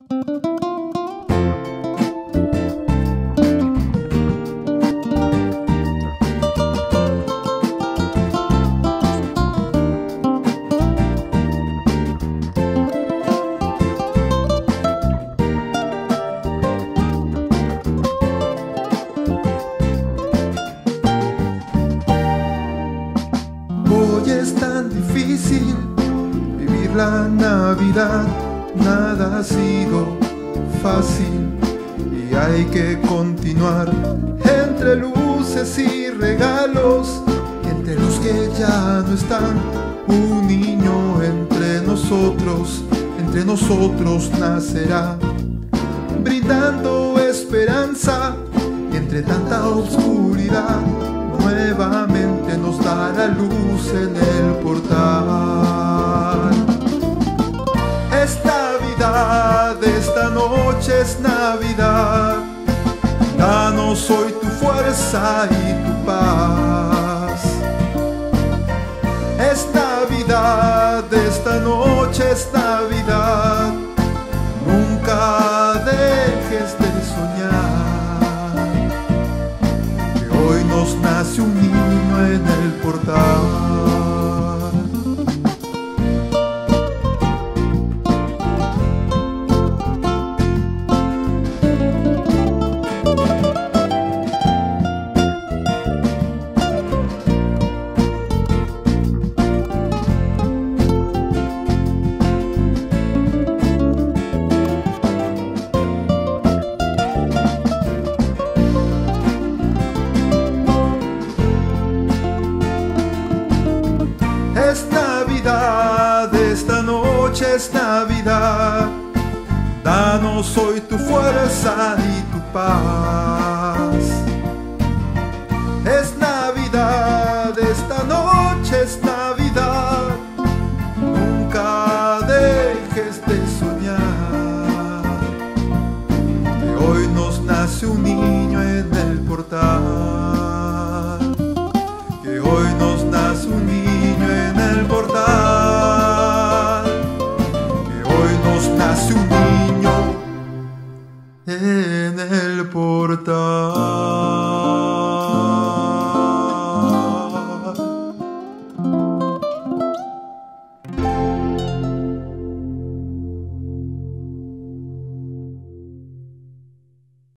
Hoy es tan difícil vivir la Navidad, nada ha sido fácil y hay que continuar entre luces y regalos, entre los que ya no están. Un niño entre nosotros nacerá, brindando esperanza y entre tanta oscuridad nuevamente nos dará luz en el portal. Es Navidad, esta noche es Navidad. Danos hoy tu fuerza y tu paz. Es Navidad, esta noche es Navidad. Nunca dejes de soñar, que hoy nos nace un niño en el portal. Es Navidad, esta noche es Navidad. Danos hoy tu fuerza y tu paz.